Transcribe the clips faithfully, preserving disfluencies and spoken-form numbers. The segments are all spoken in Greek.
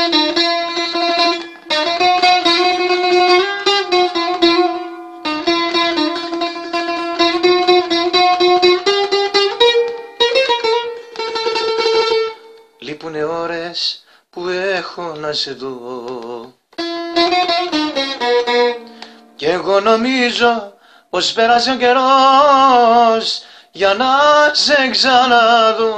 Λείπουνε ώρες που έχω να σε δω κι εγώ νομίζω πως πέρασε ο καιρός για να σε ξαναδώ.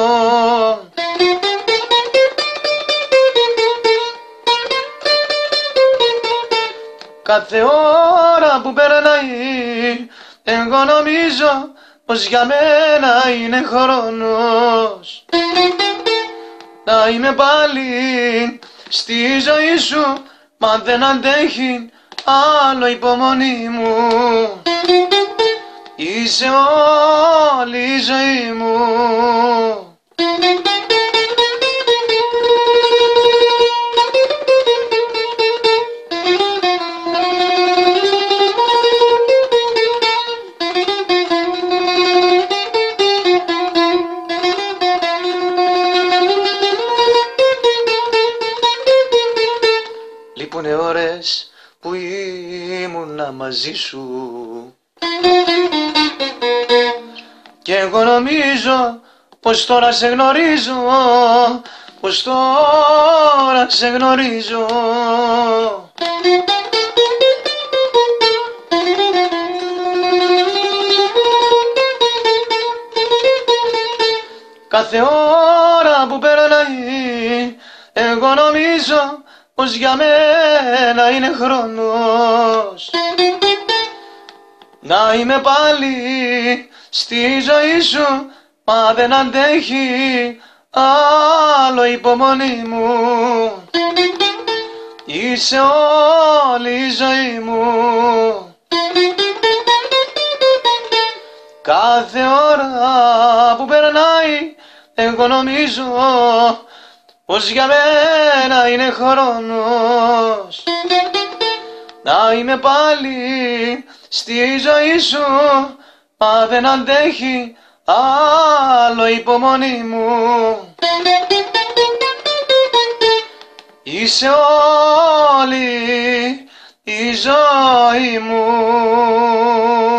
Κάθε ώρα που περνάει εγώ νομίζω πως για μένα είναι χρόνος να είμαι πάλι στη ζωή σου, μα δεν αντέχει άλλο υπομονή μου. Είσαι όλη η ζωή μου. Λείπουνε ώρες που ήμουνα μαζί σου και εγώ νομίζω πως τώρα σε γνωρίζω, πως τώρα σε γνωρίζω. Κάθε ώρα που περνάει εγώ νομίζω πως για μένα είναι χρόνος να είμαι πάλι στη ζωή σου, μα δεν αντέχει άλλο υπομονή μου. Είσαι όλη η ζωή μου. Κάθε ώρα που περνάει εγώ νομίζω πως για μένα είναι χρόνος να είμαι πάλι στη ζωή σου, μα δεν αντέχει άλλο υπομονή μου. Είσαι όλη η ζωή μου.